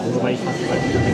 Wobei ich fast bald wieder weg.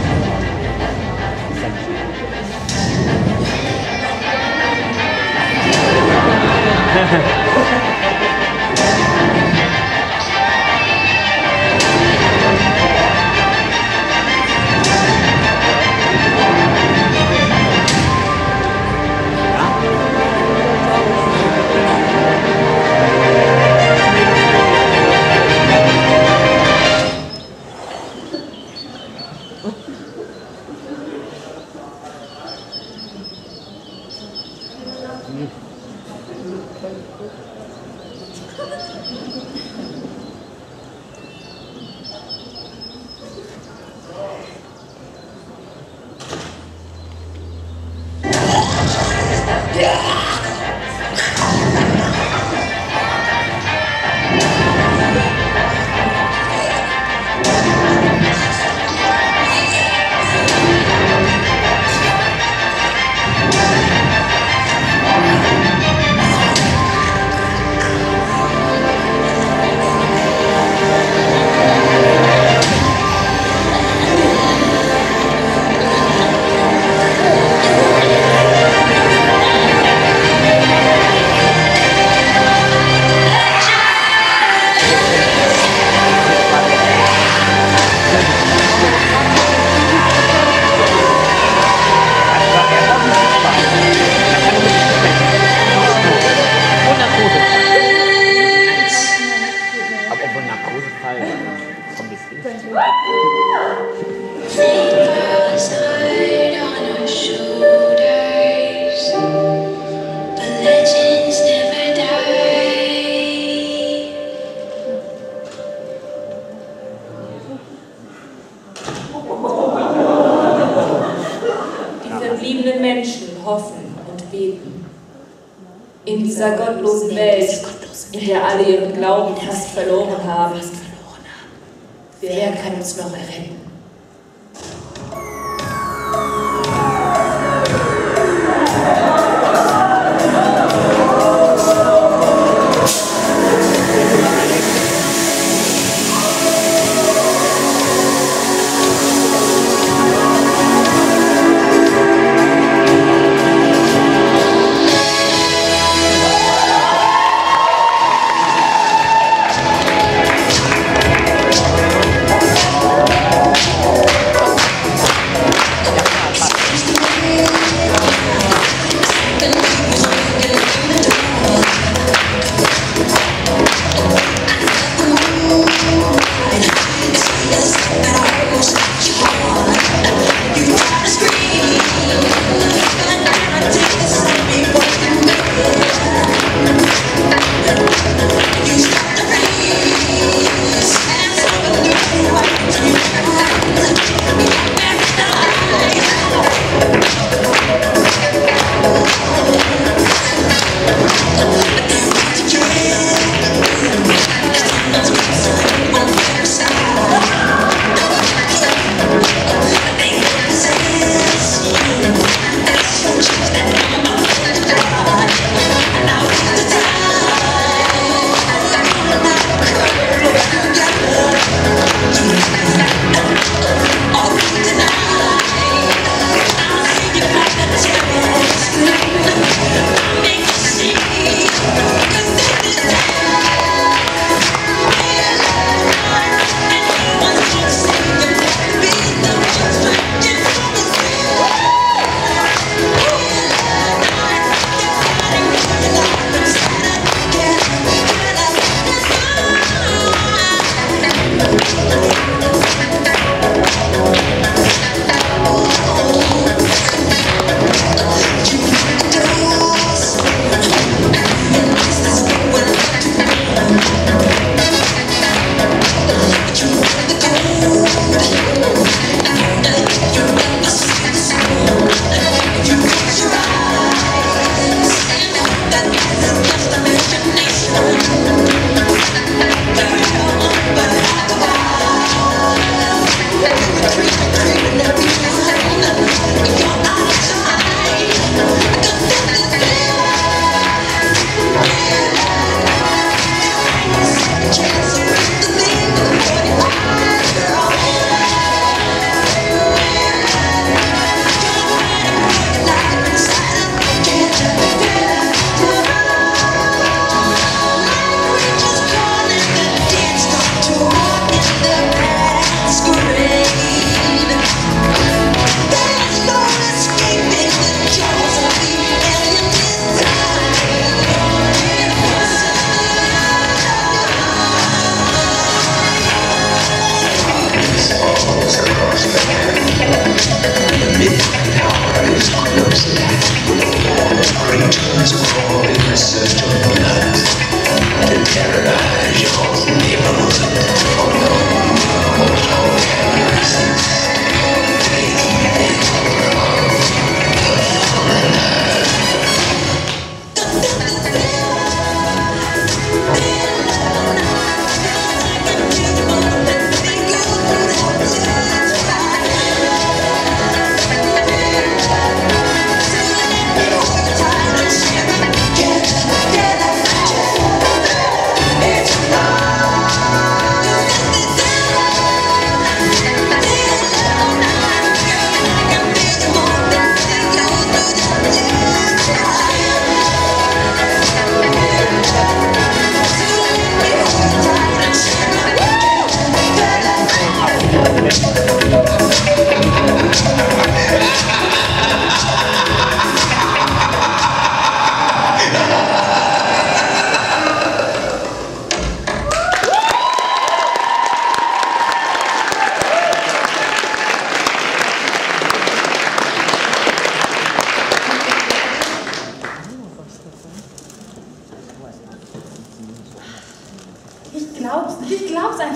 In dieser gottlosen Welt, in der alle ihren Glauben fast verloren haben. Wer kann uns noch erretten?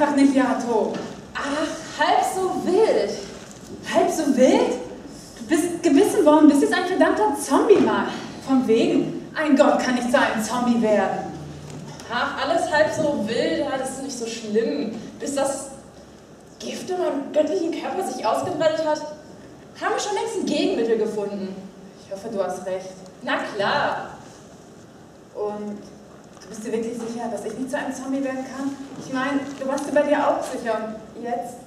einfach nicht, Yato. Ach, halb so wild. Halb so wild? Du bist gebissen worden, bist jetzt ein verdammter Zombie, Mann. Von wegen, ein Gott kann nicht zu einem Zombie werden. Ach, alles halb so wild, das ist nicht so schlimm. Bis das Gift in meinem göttlichen Körper sich ausgebreitet hat, haben wir schon längst ein Gegenmittel gefunden. Ich hoffe, du hast recht. Na klar. Und du bist dir wirklich sicher, dass ich nicht zu einem Zombie werden kann? Ich meine, du warst dir bei dir auch sicher. Jetzt?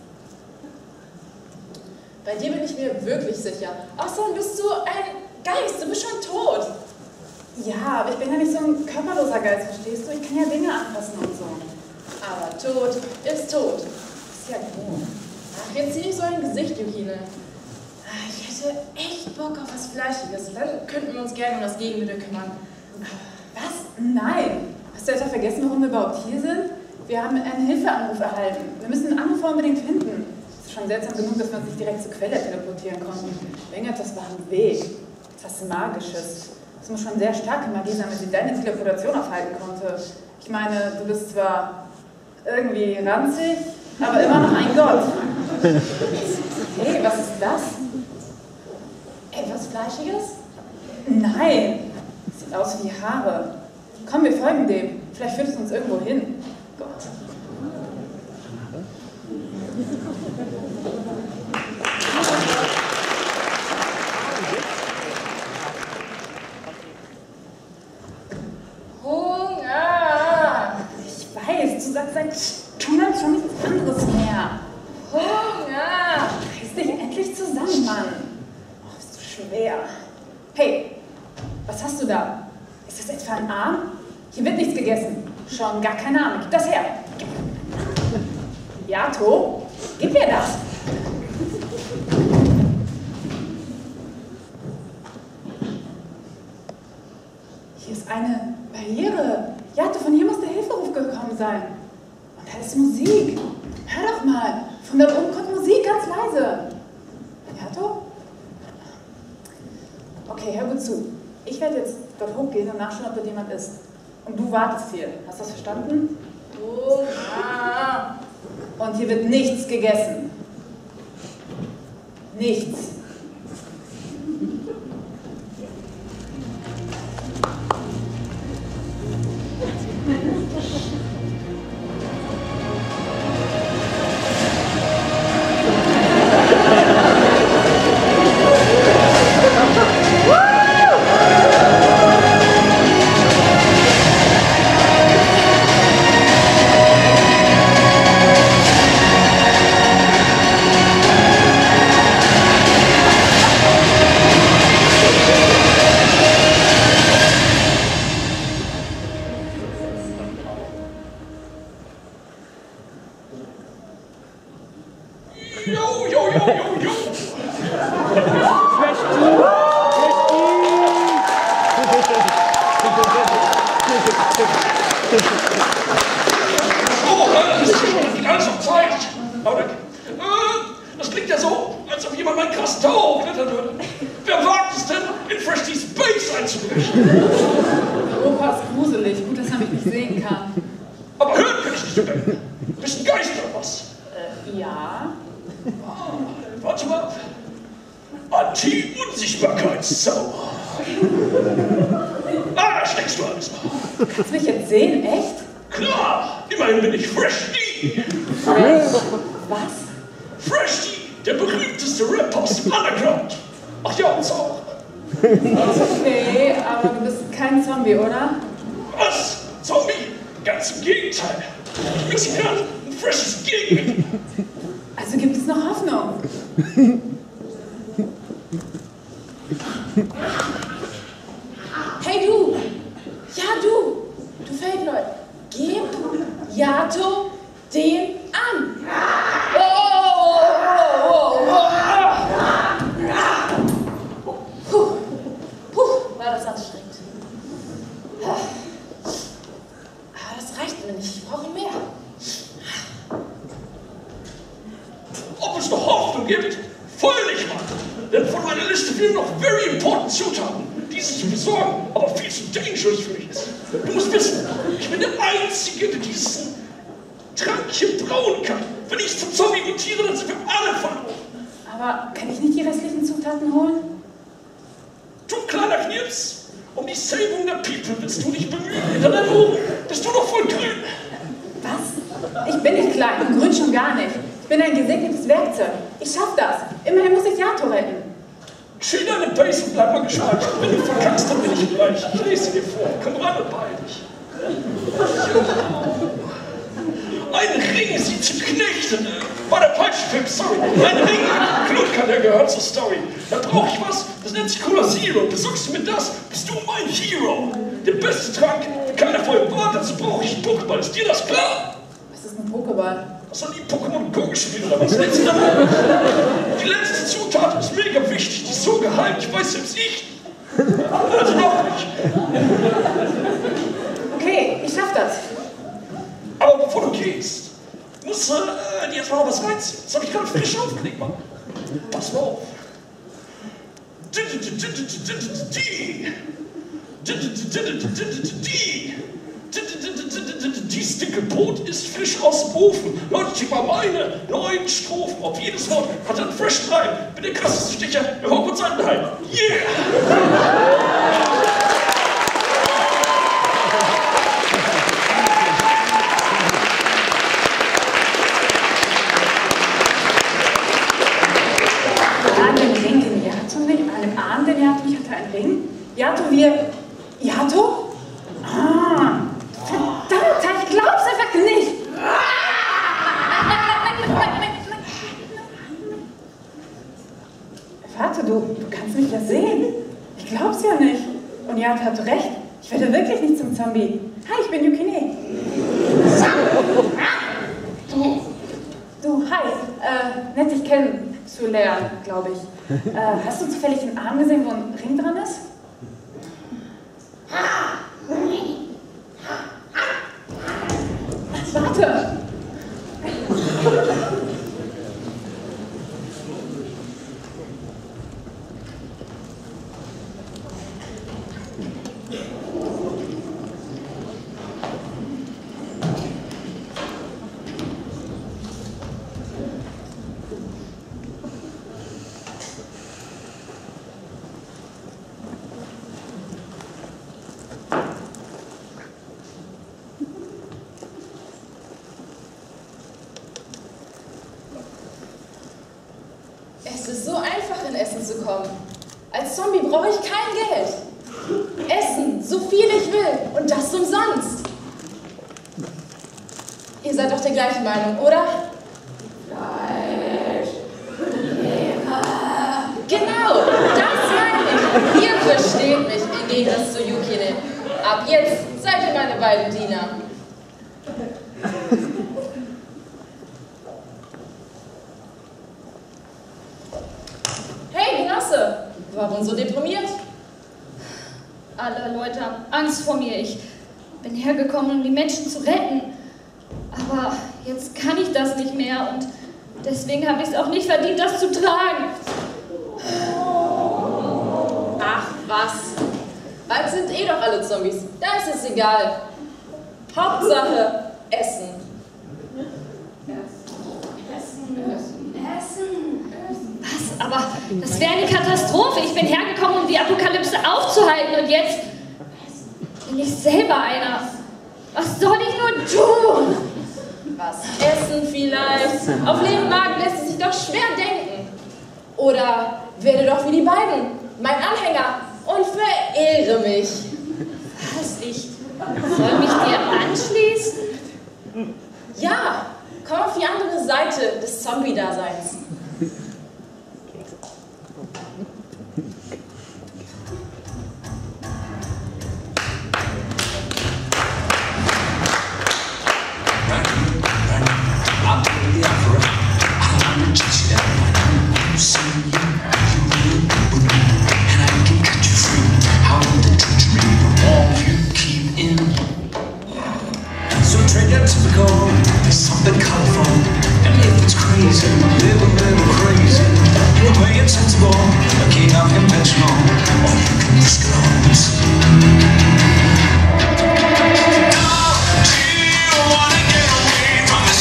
Bei dir bin ich mir wirklich sicher. Außerdem bist du ein Geist, du bist schon tot. Ja, aber ich bin ja nicht so ein körperloser Geist, verstehst du? Ich kann ja Dinge anpassen und so. Aber tot ist tot. Ist ja gut. Ach, jetzt zieh nicht so ein Gesicht, Yukine. Ich hätte echt Bock auf was Fleischiges. Dann könnten wir uns gerne um das Gegenmittel kümmern. Was? Nein! Hast du etwa vergessen, warum wir überhaupt hier sind? Wir haben einen Hilfeanruf erhalten. Wir müssen den Anrufer unbedingt finden. Es ist schon seltsam genug, dass wir uns nicht direkt zur Quelle teleportieren konnten. Irgendetwas war im Weg. Etwas Magisches. Es muss schon sehr starke Magie sein, wenn sie deine Teleportation aufhalten konnte. Ich meine, du bist zwar irgendwie ranzig, aber immer noch ein Gott. Hey, was ist das? Etwas Fleischiges? Nein! Sieht aus wie Haare. Komm, wir folgen dem. Vielleicht führt es uns irgendwo hin. Gott. Hunger! Ich weiß, du sagst seit Stunden schon nichts anderes mehr. Hunger! Reiß dich endlich zusammen, Mann. Oh, ist so schwer. Hey, was hast du da? Ist das etwa ein Arm? Hier wird nichts gegessen. Schon gar keine Arme. Gib das her. Yato, gib mir das. Hier ist eine Barriere. Yato, von hier muss der Hilferuf gekommen sein. Und da ist Musik. Hör doch mal. Von da oben kommt Musik, ganz leise. Yato? Okay, hör gut zu. Ich werde jetzt dort hochgehen und nachschauen, ob dort jemand ist. Und du wartest hier. Hast du das verstanden? Und hier wird nichts gegessen. Nichts. Das klingt ja so, als ob jemand meinen krassen Tower hochklettern würde. Wer wagt es denn, in Freshty's Base einzubrechen? Opa ist gruselig. Gut, dass er mich nicht sehen kann. Aber hören kann ich nicht mehr. Bist ein Geist oder was? Ja. Warte mal. Anti-Unsichtbarkeitszauber. Da steckst du alles noch. Kannst du mich jetzt sehen? Echt? Klar, immerhin bin ich Freshty. Was? Freshty, der berühmteste Rapper aus dem Underground. Ach ja, und Zauberer. Okay, aber du bist kein Zombie, oder? Was? Zombie? Ganz im Gegenteil. Ich bin gerade ein freshes Gegenmittel. Also gibt es noch Hoffnung. Hey du! Ja du! Du Feldleut! Gib Yato den an! War das anstrengend. Aber das reicht mir nicht, ich brauche mehr. Ob es noch Hoffnung gibt? Feuerlich, Mann! Denn von meiner Liste fehlen noch very important Zutaten, diese zu besorgen, aber viel zu dangerous für mich ist. Du musst wissen, ich bin der Einzige, der diesen Trankchen brauen kann. Wenn ich zum Zombie mutiere, dann sind wir alle verloren. Aber kann ich nicht die restlichen Zutaten holen? Du kleiner Knirps, um die Saving der People willst du dich bemühen. Hinter deinen Ohren bist du doch voll grün. Was? Ich bin nicht klein und grün schon gar nicht. Ich bin ein gesegnetes Werkzeug. Ich schaff das. Immerhin muss ich Yato retten. Chill deine Base und bleib mal gescheit. Wenn du verkackst, dann bin ich gleich. Ich lese dir vor. Komm ran und beeil dich. Ein Ring, sie zu knechten. War der falsche Film, sorry. Ein Ring, Klutker, der gehört zur Story. Da brauch ich was, das nennt sich Cola Zero. Besorgst du mir das, bist du mein Hero. Der beste Trank, keiner voll Bart, dazu brauche ich einen Pokéball. Ist dir das klar? Was ist ein Pokéball? Hast du nie Pokémon Go gespielt oder was? Die letzte Zutat ist mega wichtig, die ist so geheim, ich weiß selbst ich. Also noch nicht. Okay, ich schaff das. Aber bevor du gehst, musst du dir jetzt mal noch was reinziehen. Das habe ich gerade frisch aufgelegt, Mann. Pass mal auf. Dies dicke Brot ist frisch aus dem Ofen. Leute, check mal meine 9 Strophen. Auf jedes Wort hat er einen fresh Reim. Bin der krasseste Stecher im Hogwarts Altenheim. Yeah! Yato, Yato? Ah, verdammt, ich glaub's einfach nicht. Vater, du kannst mich ja sehen. Ich glaub's ja nicht. Und Yato hat recht. Ich werde wirklich nicht zum Zombie. Hi, ich bin Yukine. Du, hi. Nett, dich kennenzulernen, glaube ich. Hast du zufällig den Arm gesehen, wo ein Ring dran ist? Warte! Es ist so einfach, in Essen zu kommen. Als Zombie brauche ich kein Geld. Essen, so viel ich will. Und das umsonst. Ihr seid doch der gleichen Meinung, oder? Fleisch. Genau, das meine ich. Ihr versteht mich im Gegensatz zu Yukine. Ab jetzt seid ihr meine beiden Diener. Hey, Genosse, warum so deprimiert? Alle Leute haben Angst vor mir. Ich bin hergekommen, um die Menschen zu retten. Aber jetzt kann ich das nicht mehr und deswegen habe ich es auch nicht verdient, das zu tragen. Ach, was? Bald sind eh doch alle Zombies. Da ist es egal. Hauptsache Essen. Was? Aber das wäre eine Katastrophe. Ich bin hergekommen, um die Apokalypse aufzuhalten und jetzt bin ich selber einer. Was soll ich nur tun? Was essen vielleicht? Auf leeren Magen lässt es sich doch schwer denken. Oder werde doch wie die beiden, mein Anhänger, und verehre mich. Was? Ich soll mich dir anschließen? Ja, komm auf die andere Seite des Zombie-Daseins. From the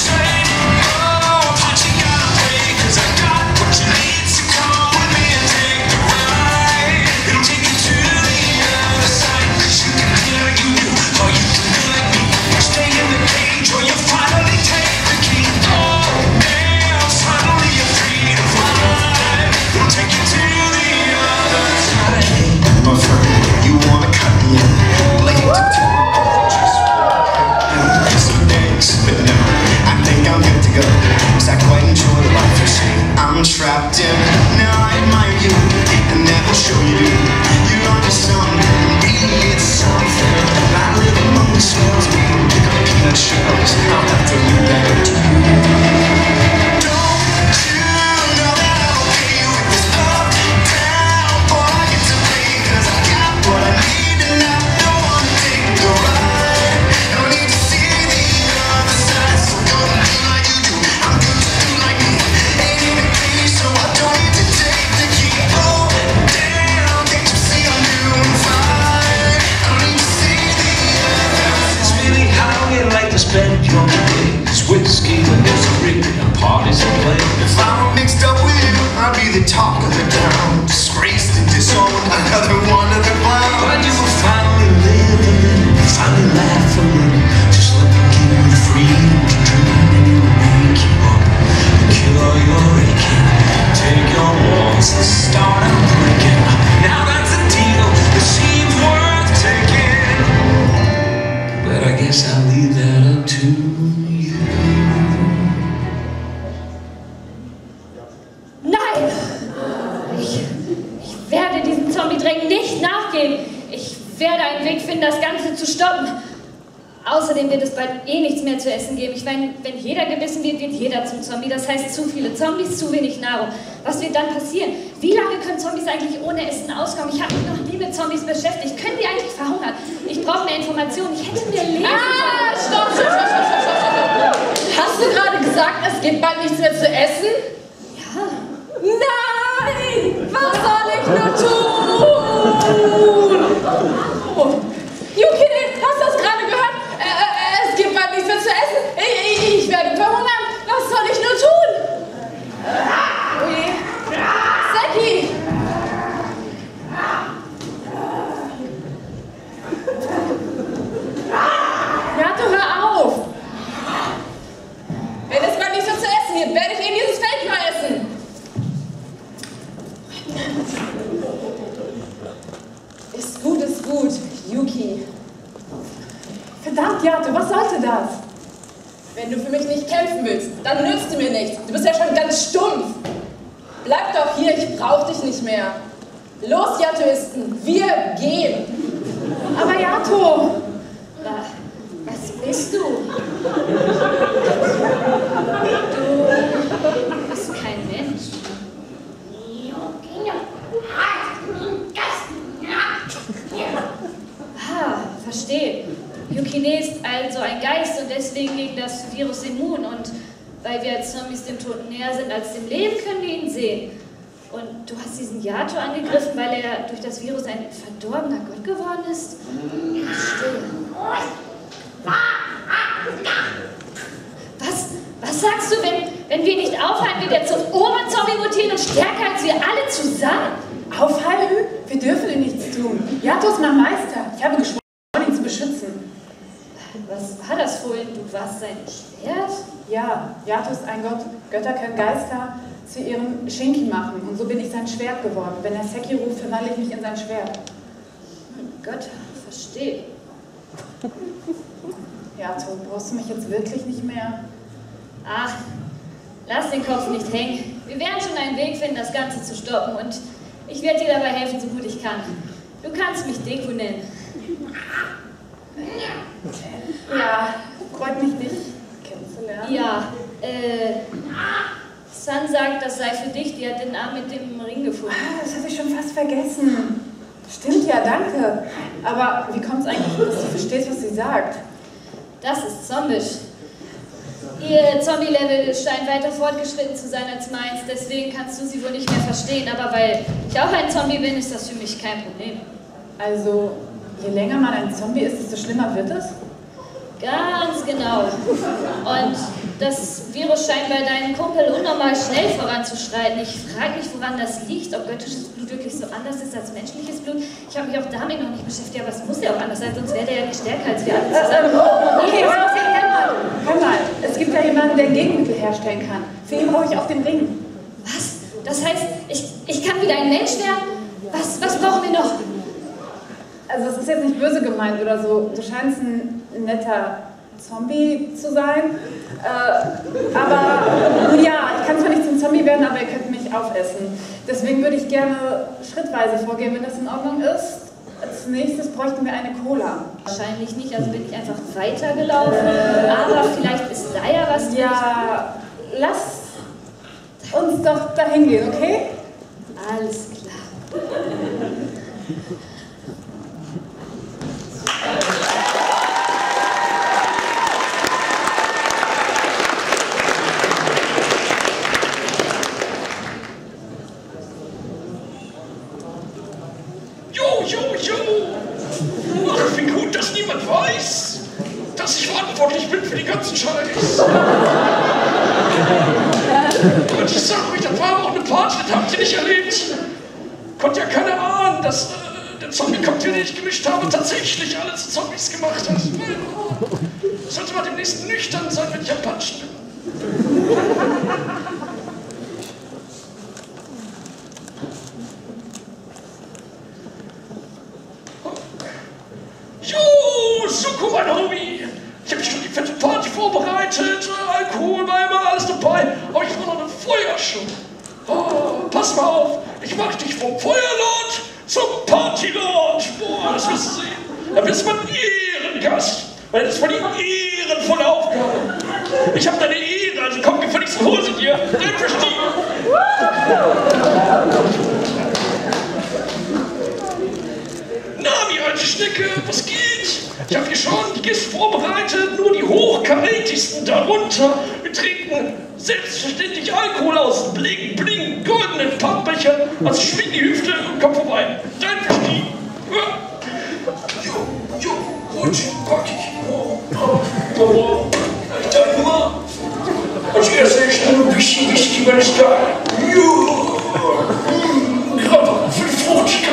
I'm trapped in. Now I admire you, and that will show you. You're onto something, really it's something. I live among the swells, we can pick up peanut shells. I'll have to leave that up to you. Don't you know that I'm okay with this up-down boy? It's okay, 'cause I got what I need, and I don't wanna take the ride. No need to see the other side, so don't do like you do. I'm good to do like me. Ain't even me, so I don't need to take the key. Oh, damn, can't you see I'm doing fine? I don't need to see the other side. It's really how you like to spend your days. Whiskey and misery and parties and play. If I were mixed up with you, I'd be the talk of the town. Disgraced and disowned, another one of the clown. But you will finally live a little, finally laugh a little. Just let me give you the freedom to dream, and it'll make you up and kill all your aching. Take your walls and start out breaking. Now that's a deal that seems worth taking. But I guess I'll leave that up to you. Nein! Ich werde diesem Zombie-Drängen nicht nachgeben. Ich werde einen Weg finden, das Ganze zu stoppen. Außerdem wird es bald eh nichts mehr zu essen geben. Ich meine, wenn jeder gebissen wird, wird jeder zum Zombie. Das heißt, zu viele Zombies, zu wenig Nahrung. Was wird dann passieren? Wie lange können Zombies eigentlich ohne Essen auskommen? Ich habe mich noch nie mit Zombies beschäftigt. Können die eigentlich verhungern? Ich brauche mehr Informationen. Ich hätte mir lesen sollen. Stopp! Hast du gerade gesagt, es gibt bald nichts mehr zu essen? Ja. Nein! Was soll ich nur tun? Oh. Yuki, hast du das gerade gehört? Es gibt bald nichts mehr zu essen. Ich werde verhungern. Was soll ich nur tun? Ui. Seki! Ja, du hör auf! Wenn es bald nichts mehr zu essen gibt, werde ich eben dieses Feld mal essen. Ist gut, Yuki. Verdammt, Yato, was sollte das? Wenn du für mich nicht kämpfen willst, dann nützt du mir nichts. Du bist ja schon ganz stumpf. Bleib doch hier, ich brauch dich nicht mehr. Los, Yatoisten, wir gehen. Aber Yato! Was bist du? Du bist kein Mensch. Ah, verstehe. Yukine ist also ein Geist und deswegen gegen das Virus immun. Und weil wir als Zombies dem Tod näher sind als dem Leben, können wir ihn sehen. Und du hast diesen Yato angegriffen, weil er durch das Virus ein verdorbener Gott geworden ist? Verstehe. Was sagst du, wenn wir nicht aufhalten, wird er zum Oberzombie mutieren und stärker als wir alle zusammen? Aufhalten? Wir dürfen ihm nichts tun. Yato ist mein Meister. Ich habe geschworen, ihn zu beschützen. Was war das vorhin? Du warst sein Schwert? Ja, Yato ist ein Gott. Götter können Geister zu ihrem Shinki machen. Und so bin ich sein Schwert geworden. Wenn er Seki ruft, verwandle ich mich in sein Schwert. Gott, verstehe. Yato, brauchst du mich jetzt wirklich nicht mehr? Ach, lass den Kopf nicht hängen. Wir werden schon einen Weg finden, das Ganze zu stoppen. Und ich werde dir dabei helfen, so gut ich kann. Du kannst mich Deku nennen. Ja, freut mich, dich kennenzulernen. Ja, San sagt, das sei für dich. Die hat den Arm mit dem Ring gefunden. Ah, das habe ich schon fast vergessen. Stimmt, ja, danke. Aber wie kommt es eigentlich, dass du verstehst, was sie sagt? Das ist zombisch. Ihr Zombie-Level scheint weiter fortgeschritten zu sein als meins, deswegen kannst du sie wohl nicht mehr verstehen. Aber weil ich auch ein Zombie bin, ist das für mich kein Problem. Also, je länger man ein Zombie ist, desto schlimmer wird es? Ganz genau. Und das Virus scheint bei deinem Kumpel unnormal schnell voranzuschreiten. Ich frage mich, woran das liegt, ob göttliches Blut wirklich so anders ist als menschliches Blut. Ich habe mich auch damit noch nicht beschäftigt, aber es muss ja auch anders sein, sonst wäre der ja nicht stärker als wir alle zusammen. Okay, hör mal, es gibt ja jemanden, der ein Gegenmittel herstellen kann. Für ihn brauche ich auch den Ring. Was? Das heißt, ich kann wieder ein Mensch werden? Was brauchen wir noch? Also es ist jetzt nicht böse gemeint oder so. Du scheinst ein netter Zombie zu sein. Aber nun ja, ich kann zwar nicht zum Zombie werden, aber ihr könnt mich essen. Deswegen würde ich gerne schrittweise vorgehen, wenn das in Ordnung ist. Als nächstes bräuchten wir eine Cola. Wahrscheinlich nicht, also bin ich einfach weitergelaufen. Aber vielleicht ist da ja was. Ja, lass uns doch dahin gehen, okay? Alles klar. Ach, wie gut, dass niemand weiß, dass ich verantwortlich bin für die ganzen Scheiß. Und ich sag euch, das war aber auch eine Party, das habt ihr nicht erlebt. Konnte ja keiner ahnen, dass der Zombie-Cocktail, den ich gemischt habe, tatsächlich alle zu Zombies gemacht hat. Sollte man demnächst nüchtern sein, wenn ich am Patschen bin. Suko, mein Homie! Ich habe schon die fette Party vorbereitet, Alkohol war immer alles dabei, aber ich brauche noch eine Feuershow. Oh, pass mal auf, ich mach dich vom Feuerlord zum Partylord. Boah, das wirst du sehen. Da bist du ein Ehrengast. Weil das war die ehrenvolle Aufgabe. Ich habe deine Ehre, also komm gefälligst hol sie dir. Dein Verstieg. Nami, alte Schnecke, was geht? Ich habe hier schon die Gäste vorbereitet, nur die hochkarätigsten darunter. Wir trinken selbstverständlich Alkohol aus bling, bling, goldenen Pappbechern. Also schwing die Hüfte und komm vorbei. Dein Verstieg. Jo, gut, pack ich. Ich dachte nur, als erstes nur ein bisschen Whisky, weil es da. Gerade für die Fruchtigkeit.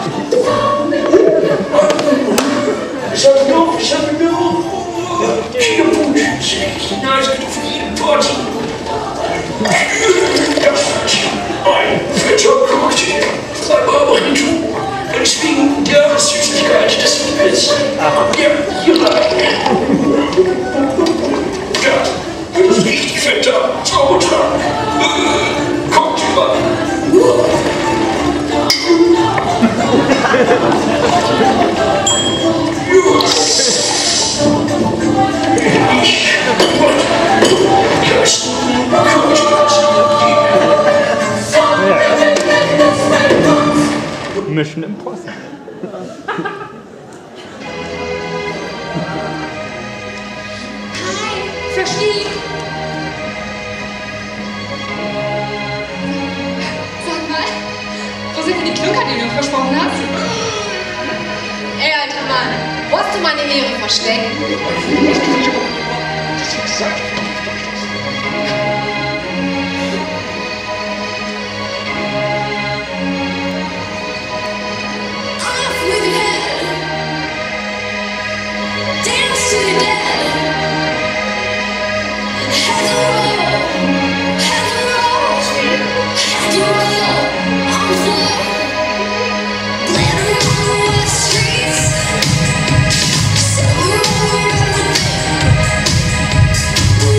Ich habe noch. Hier, Punsch, nice, für jede Party. Das ist ein fetter Cocktail. Ein Barbarito. Deswegen der Süßigkeit des Liebes. Ja, hier rein. Ja, das ist richtig fetter Zaubertrank. Kommt über. Mission Impossible. Hi, Verstieg! Sag mal, wo sind denn die Klunker, die du mir versprochen hast? Ey, alter Mann, wo hast du meine Ehre versteckt? Das ist gesagt. Streets, so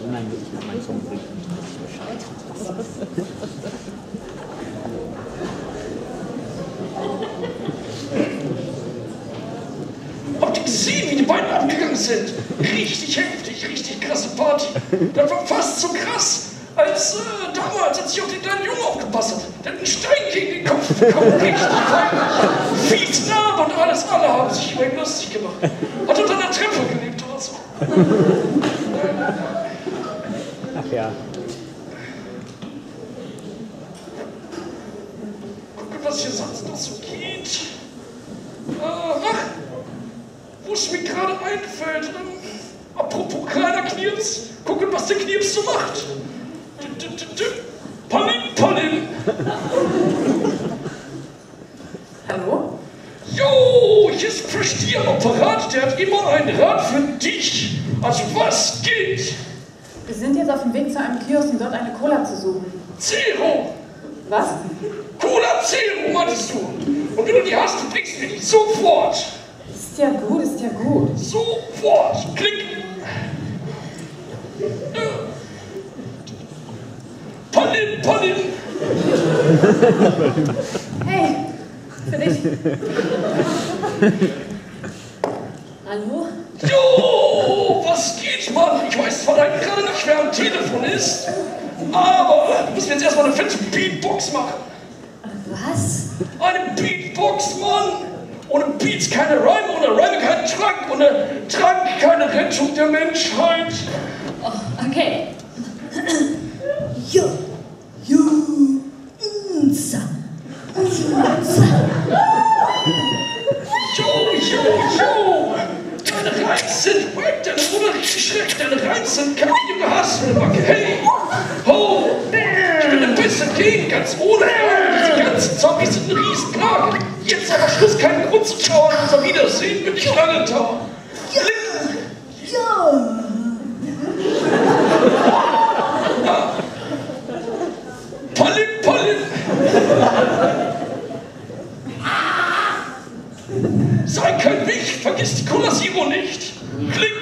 Habt ihr gesehen, wie die beiden abgegangen sind? Richtig heftig, richtig krasse Party. Das war fast so krass, als damals, als ich auf den kleinen Jungen aufgepasst habe. Der hat einen Stein gegen den Kopf bekommen, richtig peinlich. Fies Narbe und alles, alle haben sich über ihn lustig gemacht. Hat unter einer Treppe gelebt oder so. Ach ja. Guck, was hier sonst noch so geht. Ach, wo es mir gerade einfällt. Apropos kleiner Knirps, gucken, was der Knirps so macht. Palim, Palim. Hallo? Jo, hier ist Prestige am Apparat, der hat immer einen Rat für dich. Also was geht? Wir sind jetzt auf dem Weg zu einem Kiosk, um dort eine Cola zu suchen. Zero. Was? Cola Zero, meintest du? Und wenn du die hast, du bringst mir die sofort. Ist ja gut, ist ja gut. Sofort. Klick. Palim, Palim. Hey, für dich. Hallo? Jo, was geht, Mann? Ich weiß zwar leider gerade nicht, wer am Telefon ist, aber du musst mir jetzt erstmal eine fette Beatbox machen. Was? Eine Beatbox, Mann! Ohne Beats keine Reime, ohne Reime kein Trank, ohne Trank keine Rettung der Menschheit. Oh, okay. Jo! Deine Reiz sind wack, deine Mutter richtig schreck, deine Reiz sind kacke, Junge, hast du eine Macke, hey! Ho! Ich bin ein bisschen gegen, ganz ohne Frage, diese ganzen Zombies sind eine Riesenplage. Jetzt aber Schluss, keinen Grund zu trauern, unser Wiedersehen wird nicht lange dauern. Palim, Palim! Sei kein Wicht, vergiss die Cola Zero nicht! Klick!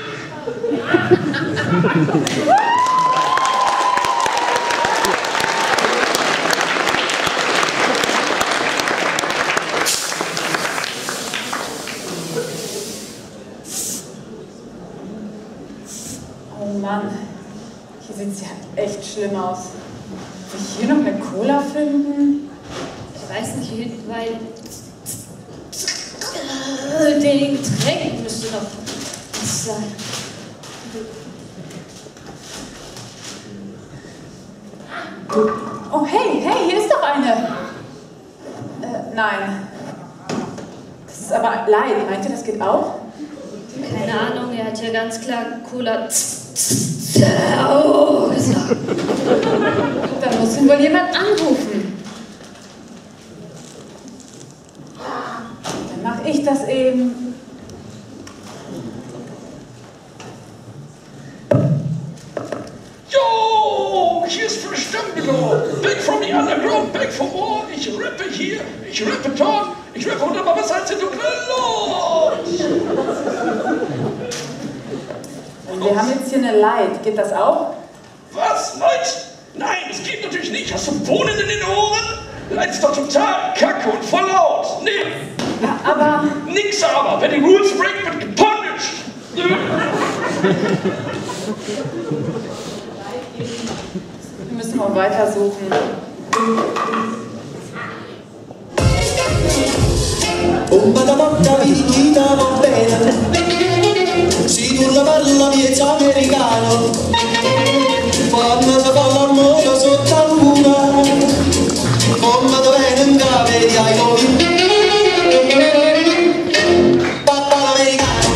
Oh Mann, hier sieht es ja echt schlimm aus. Will ich hier noch eine Cola finden? Ich weiß nicht, weil den Getränk müsste doch was sein. Oh hey, hier ist doch eine. Nein. Das ist aber Light. Meint ihr, das geht auch? Keine Ahnung, er hat ja ganz klar Cola gesagt. Dann muss ihn wohl jemand anrufen. Dann mache ich das eben. Yo, hier ist Fresh Dumbledore. Back from the underground, back for more. Ich rappe hier, ich rappe dort, ich rappe unter Wasser als der dunkle Lord. Wir haben jetzt hier eine Light. Geht das auch? Was? Light? Nein, das geht natürlich nicht. Hast du Bohnen in den Ohren? Light ist doch total kacke und voll laut. Nee. Ja, aber... Nix aber. Wer die Rules breakt, wird gepunished. Wir müssen mal weitersuchen. Bomba porta picchita va bene. Si tu la parla miezza americano, quando si fa l'amore sotto la luna, come dove non vedi ai nomi. Papà l'americano.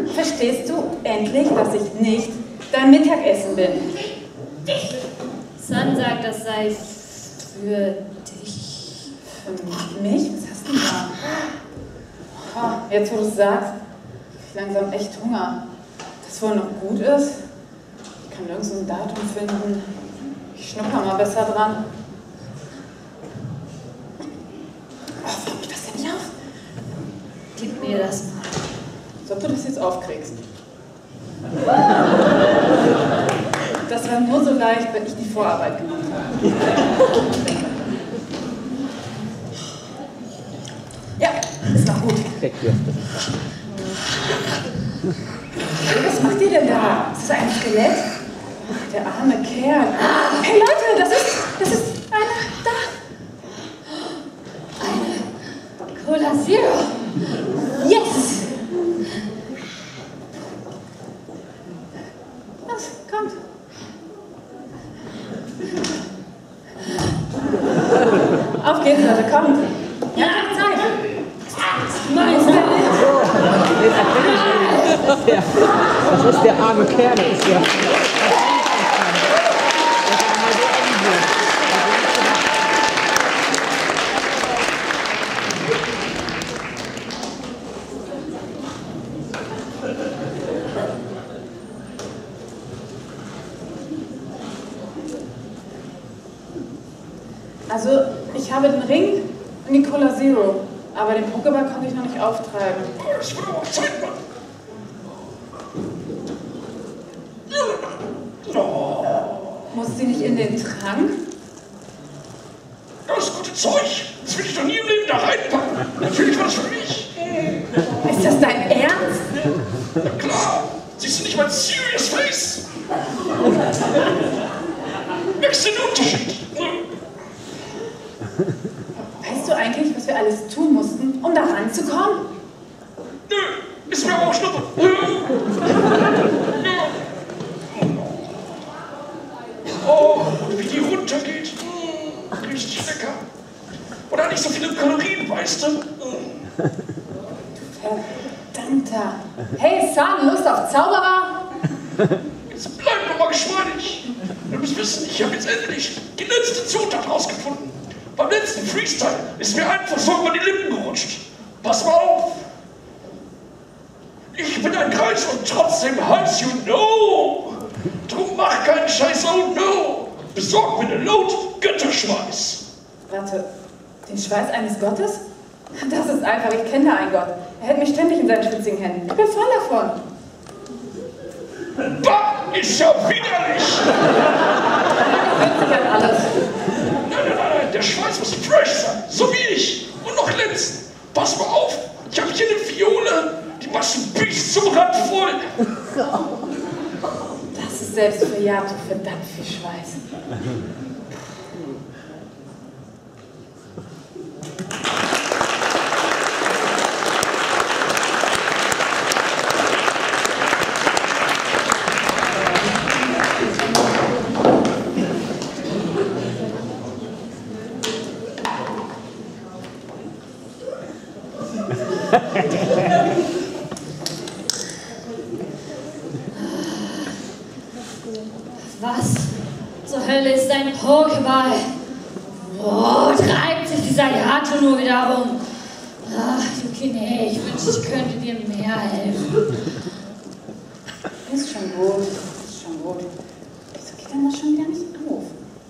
verstehst du endlich, dass ich nicht dein Mittagessen bin? Sun sagt, das sei für dich. Für mich? Was hast du denn da? Oh, jetzt, wo du es sagst, ich langsam echt Hunger. Das wohl noch gut ist? Ich kann nirgends ein Datum finden. Ich schnupper mal besser dran. Oh, warum ich das denn nicht auf? Gib mir das mal. Als ob du das jetzt aufkriegst. Das war nur so leicht, wenn ich die Vorarbeit gemacht habe. Ja, ist noch gut. Was macht ihr denn da? Ist das ein Skelett? Der arme Kerl. Hey Leute, das ist einer da. Cola Zero. Yes! Los, kommt. Auf geht's, Leute, kommt. Ja, Zeit. Mein Skelett. Das ist der arme Kerl, das ist der. Also, ich habe den Ring und die Cola Zero, aber den Pokéball konnte ich noch nicht auftreiben. Es wird aber auch Zeit, Mann. Muss sie nicht in den Trank? Das gute Zeug. Das will ich doch nie im Leben da reinpacken. Natürlich war das für mich. Ist das dein Ernst? Na klar. Siehst du nicht mein Serious Face? Merkst du den Unterschied? Weißt du eigentlich, was wir alles tun mussten, um da ranzukommen? Nö, ist mir auch Schnuppe. Oh, und wie die runtergeht. Richtig lecker. Und hat nicht so viele Kalorien, weißt du? Verdammter. Hey, Sun, Lust auf Zauberer? Jetzt bleib doch mal geschmeidig. Du musst wissen, ich habe jetzt endlich die letzte Zutat rausgefunden. Beim letzten Freestyle ist mir einfach so über die Lippen gerutscht. Pass mal auf. Ich bin ein Kreis und trotzdem heiß, you know. Drum mach keinen Scheiß, oh no. Besorg mir den Load Götterschweiß. Warte, den Schweiß eines Gottes? Das ist einfach, ich kenne da einen Gott. Er hält mich ständig in seinen schwitzigen Händen. Ich bin voll davon. Bah, ist ja widerlich. Gewöhnt sich an alles. Nein, der Schweiß muss fresh sein, so wie ich. Und noch glänzen. Pass mal auf, ich habe hier eine Fiole, die machst du bis zum Rand voll. Das ist selbst für Yato verdammt viel Schweiß. Was zur Hölle ist ein Pokéball? Wo treibt sich dieser Yato nur wieder rum? Ach, Yukine, ich wünschte, ich könnte dir mehr helfen. Ist schon gut, ist schon gut. Wieso geht denn das schon wieder nicht auf?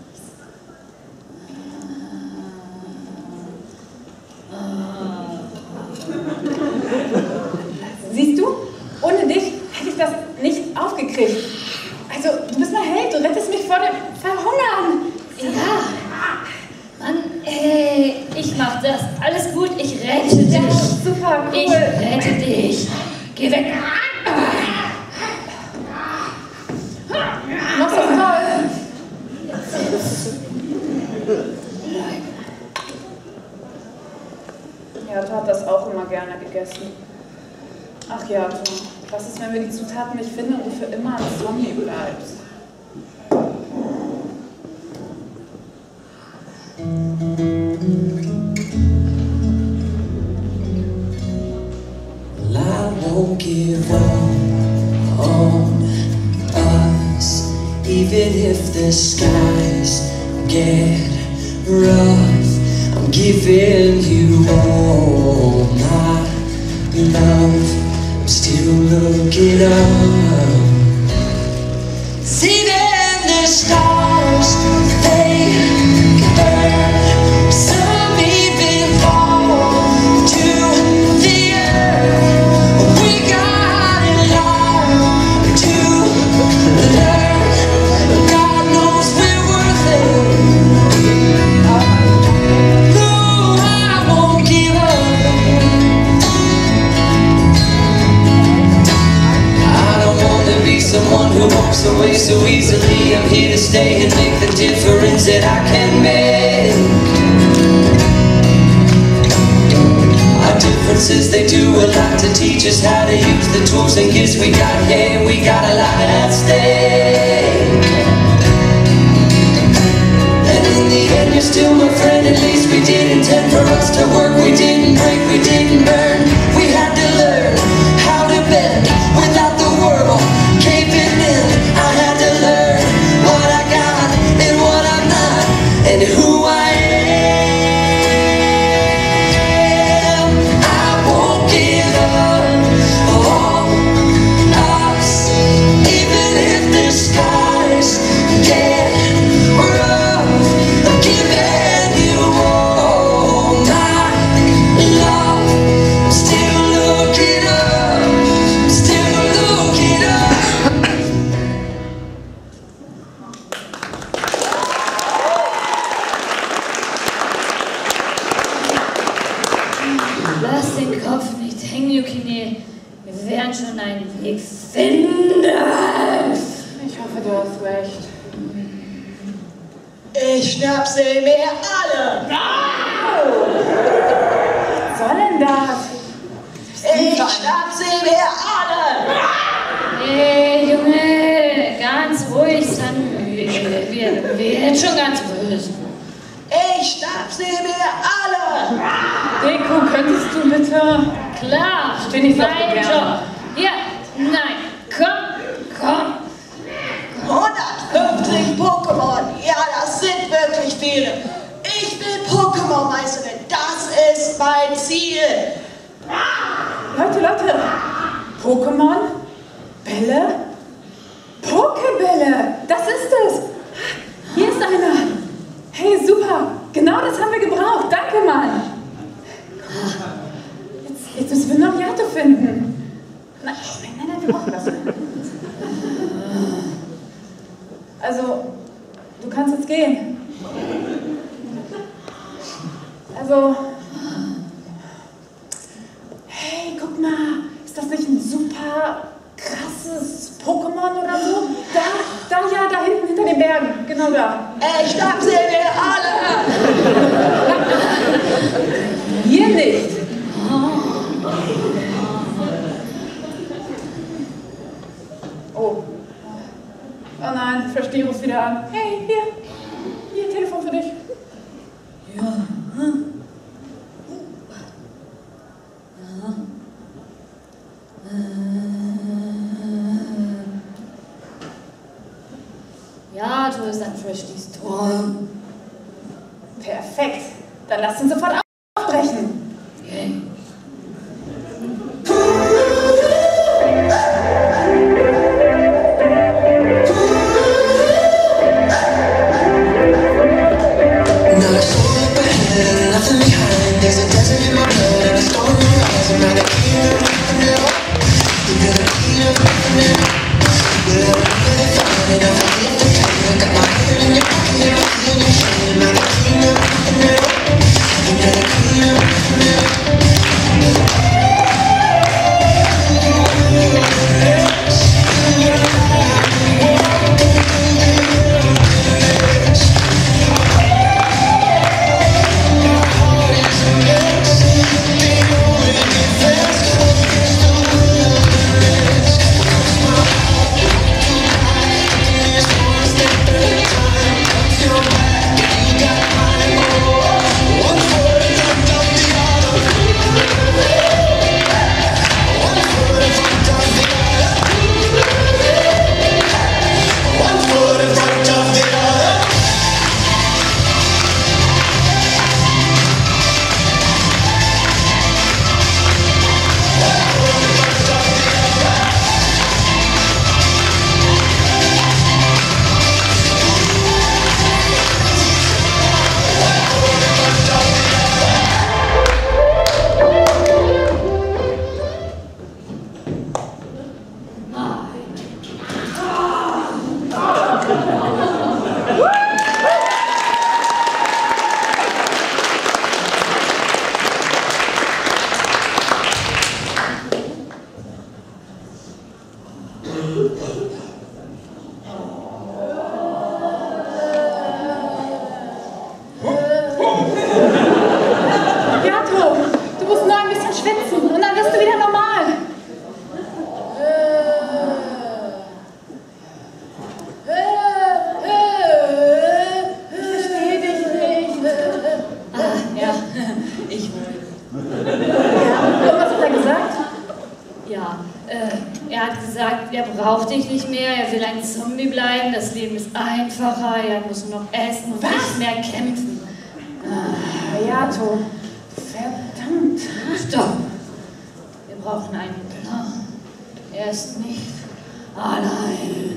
Siehst du? Ohne dich hätte ich das nicht aufgekriegt. Also, du bist mein Held, du rettest mich vor dem Verhungern. Ja. Mann, ich mach das. Alles gut, ich rette dich. Ja, super, cool. Ich rette dich. Geh weg. Du machst das toll. Yato hat das auch immer gerne gegessen. Ach Yato, was ist, wenn wir die Zutaten nicht finden und du für immer ein Zombie bleibst? I won't give up. on us. Even if the skies get rough, I'm giving you all my love. I'm still looking up. See then the stars, they burn. Some even fall to the earth. We got a lot to learn. God knows we're worth it. No, I won't give up. I don't want to be someone who walks away so easily. I'm here to stay and make the difference that I can make. Our differences, they do a lot to teach us how to use the tools and gifts we got here. We got a lot at stake. And in the end, you're still my friend. At least we did intend for us to work. We didn't break, we didn't burn. We had to learn how to bend without the world caving in. I had to learn what I got and what I'm not, and who I am. I won't give up on us, even if the skies get rough. I'm giving you all my love. I'm still looking up, still looking up. Lass den Kopf nicht hängen, Yukine. Wir werden schon einen Weg finden. Ich hoffe, du hast recht. Ich schnapp sie mir alle. Was soll denn das? Ich schnapp sie mir alle. Hey, Junge, ganz ruhig, San. Wir werden schon ganz böse. Ich schnapp sie mir alle. Deko, könntest du bitte? Klar, Steh nicht so auf mein die Beine. Job. Ja, nein, komm. 150 Pokémon. Ja, das sind wirklich viele. Ich will Pokémon-Meisterin. Das ist mein Ziel. Leute, Pokémon? Bälle? Pokebälle, das ist es. Hier ist einer. Hey, super, genau das haben wir gebraucht. Danke, Mann. Jetzt müssen wir noch Yato finden. Nein, wir brauchen das. Also, du kannst jetzt gehen. Also, hey, guck mal, ist das nicht ein super krasses Pokémon oder so? Da hinten hinter den Bergen, genau da. Ich schnapp sie mir alle. Hier nicht. Oh. Oh nein, Versteh, rufst wieder an. Hey, hier, Telefon für dich. Ja, du bist ein Freshdies Tor. Perfekt. Dann lass uns sofort aufbrechen. Okay. Not a soul up ahead, nothing behind. There's a desert in my blood and a storm in my eyes. I'm not a king of nothing now. You're the king of nothing now. Well, I'm really fine enough. I hit the time. I got my head in your pocket, never feeling your shine. I'm not a king of nothing now. You're not a Beato, du musst nur ein bisschen schwitzen und dann wirst du wieder normal. Ich verstehe dich nicht. Ja, ich wohl. Ja, und was hat er gesagt? Ja, er hat gesagt, er braucht dich nicht mehr, er will ein Zombie bleiben, das Leben ist einfacher, er muss nur noch essen und nicht mehr kämpfen. Beato, verdammt. Stopp! Wir brauchen einen Plan. Er ist nicht allein.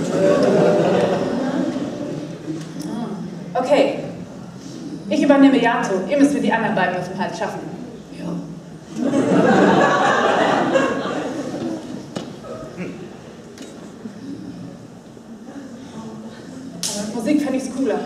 Okay, ich übernehme Beato. Ihr müsst mir die anderen beiden auf den Hals schaffen. Ja. Aber mit Musik fände ich's cooler.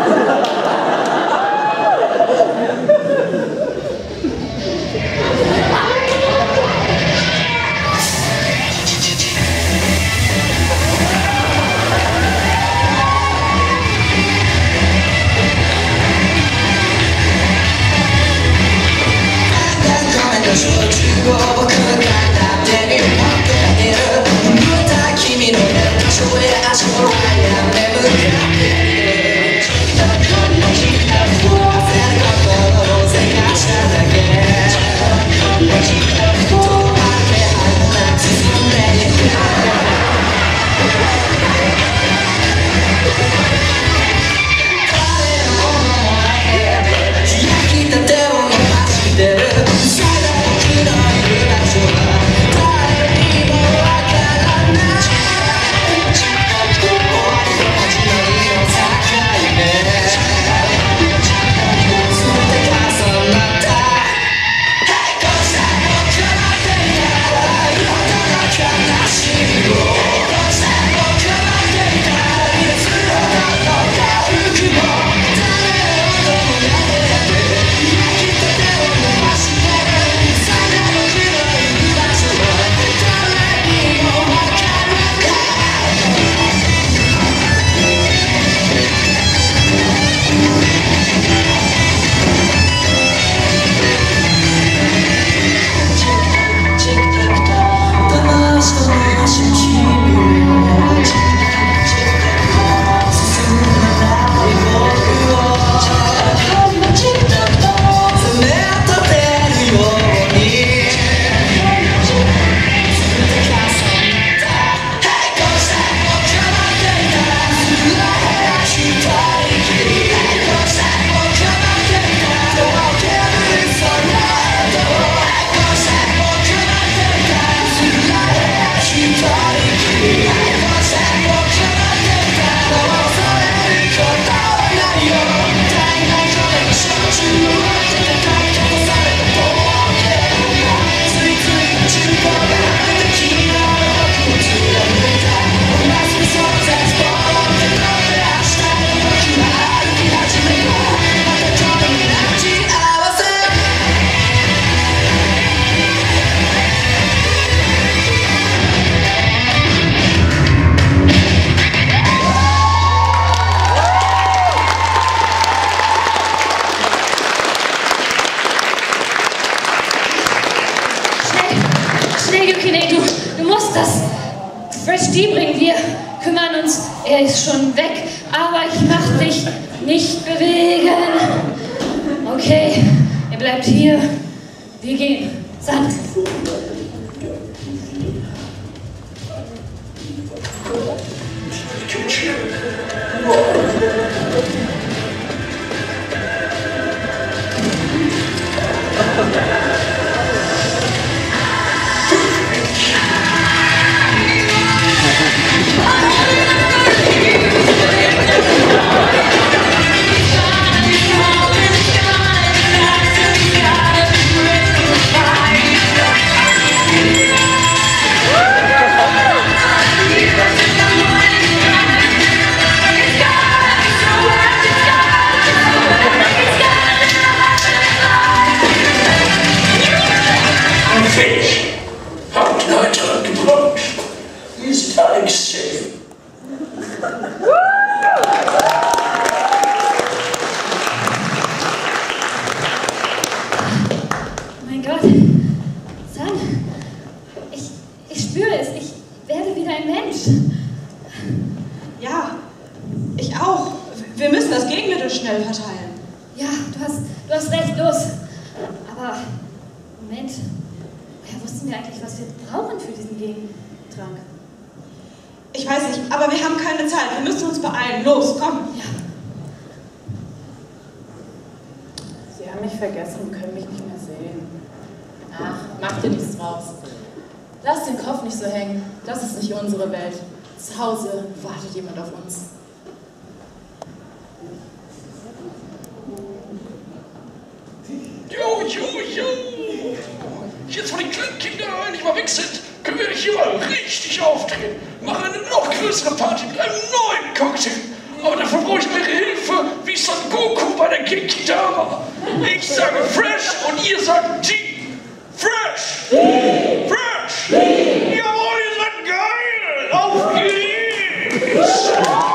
Fresh-D bringen, wir kümmern uns, er ist schon weg, aber ich mach dich nicht bewegen. Okay, er bleibt hier, wir gehen. Sand. ein Mensch. Ja, ich auch. Wir müssen das Gegenmittel schnell verteilen. Ja, du hast recht, los. Aber, Moment, woher wussten wir eigentlich, was wir brauchen für diesen Gegentrank? Ich weiß nicht, aber wir haben keine Zeit. Wir müssen uns beeilen. Los, komm. Ja. Sie haben mich vergessen und können mich nicht mehr sehen. Ach, mach dir nichts draus. Lass den Kopf nicht so hängen. Das ist nicht unsere Welt. Zu Hause wartet jemand auf uns. Jo. Jetzt, wo die kleinen Kinder endlich mal weg sind, können wir hier mal richtig aufdrehen. Machen eine noch größere Party mit einem neuen Cocktail. Aber dafür brauche ich eure Hilfe, wie Son Goku bei der Genkidama. Ich sage fresh und ihr sagt deep. Fresh! Fresh! Jawohl, ihr seid geil! Auf geht's!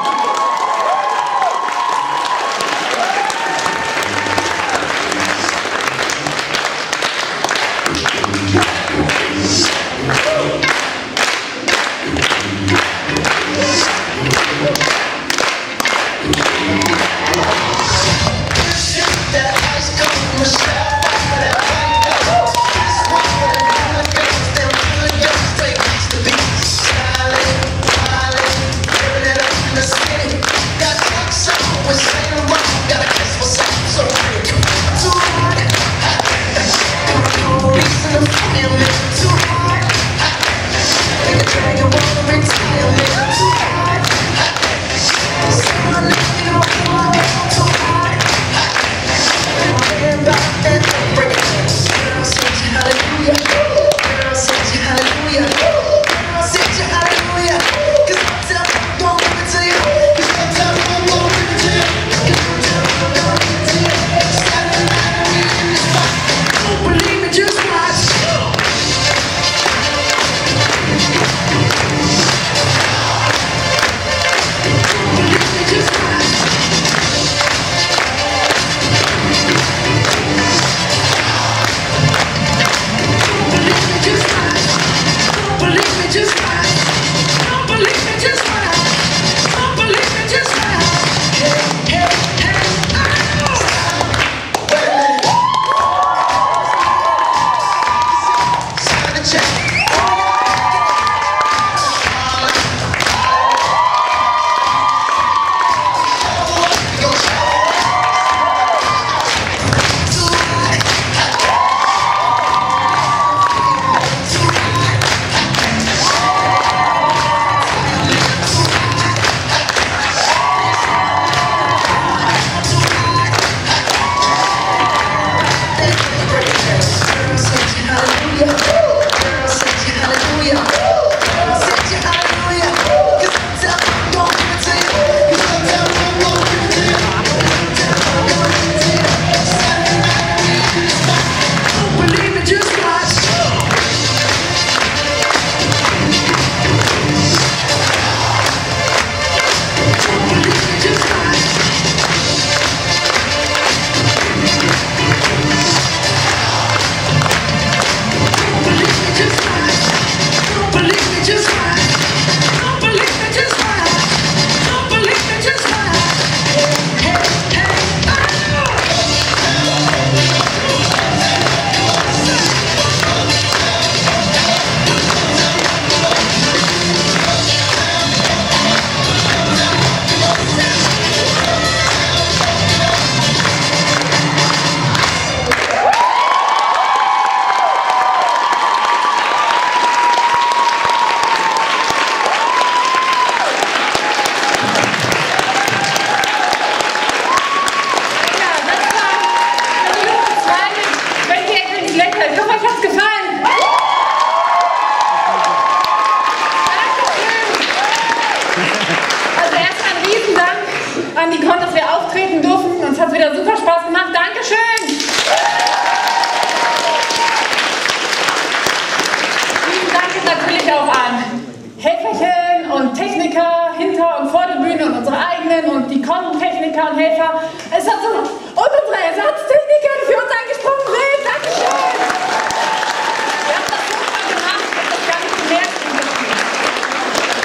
Techniker und Helfer. Es hat so, und unsere Ersatztechniker, die für uns eingesprungen sind. Dankeschön. Wir haben das super gemacht. Ich habe das gar nicht gemerkt.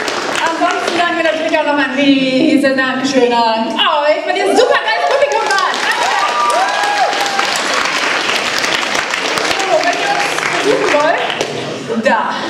möchte ich auch noch ein riesen Dankeschön an euch, weil ihr super geiles Publikum wart. So, wenn ihr uns besuchen wollt,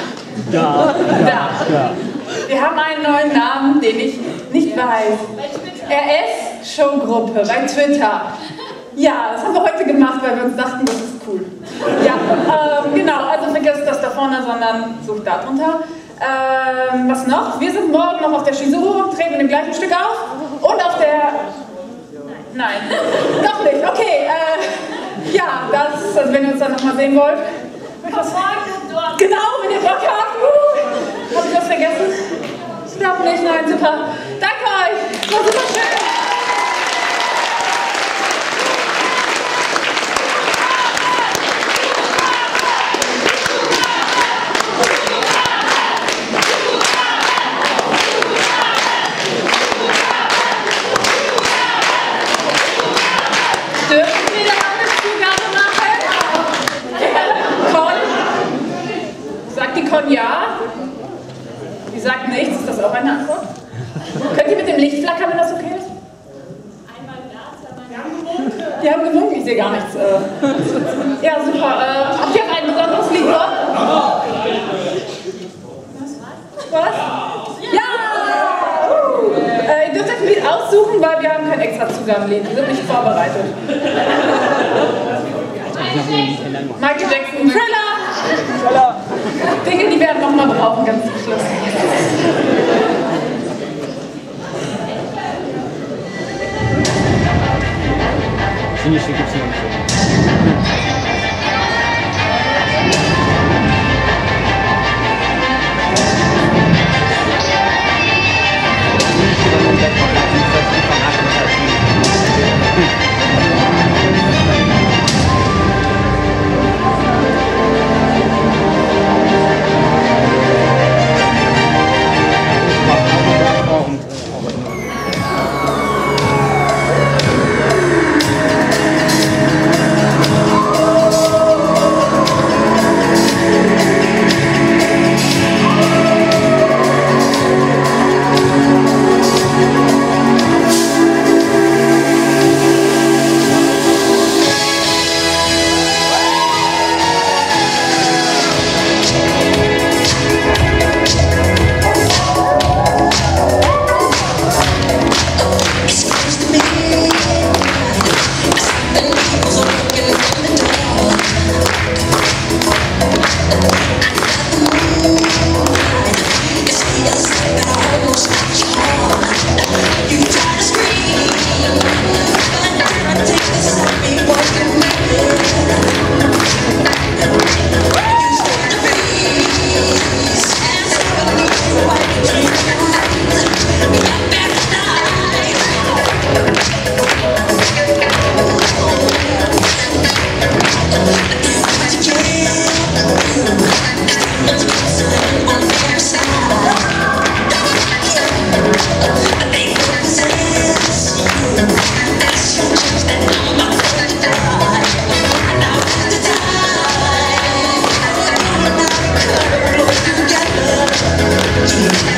da. Wir haben einen neuen Namen, den ich nicht weiß. RS-Showgruppe bei Twitter. Ja, das haben wir heute gemacht, weil wir uns dachten, das ist cool. Ja, genau, also vergesst das da vorne, sondern sucht da drunter. Was noch? Wir sind morgen noch auf der Shizuru, treten in dem gleichen Stück auf. Und auf der... Nein, doch nicht. Okay, ja, das, also wenn ihr uns dann nochmal sehen wollt. Genau, wenn ihr Bock habt. Habt ihr das vergessen? Ich glaube nicht, nein, super. Danke euch, war super schön. Dürfen wir da eine Zugabe machen? Con? Sagt die Con ja? Die sagt nichts, ist das auch eine Antwort? Könnt ihr mit dem Licht flackern, wenn das okay ist? Einmal da, zweimal da. Die haben gewunken, ich sehe gar nichts. Ja, super. Habt ihr ein besonderes Lied noch? Was? Ja! Ihr dürft euch ein Lied aussuchen, weil wir haben kein extra Zugabenlied. Wir sind nicht vorbereitet. Michael Jackson, Thriller! Dinge, die werden nochmal brauchen, ganz zum Schluss. Finnische gibt's noch nicht. Yeah.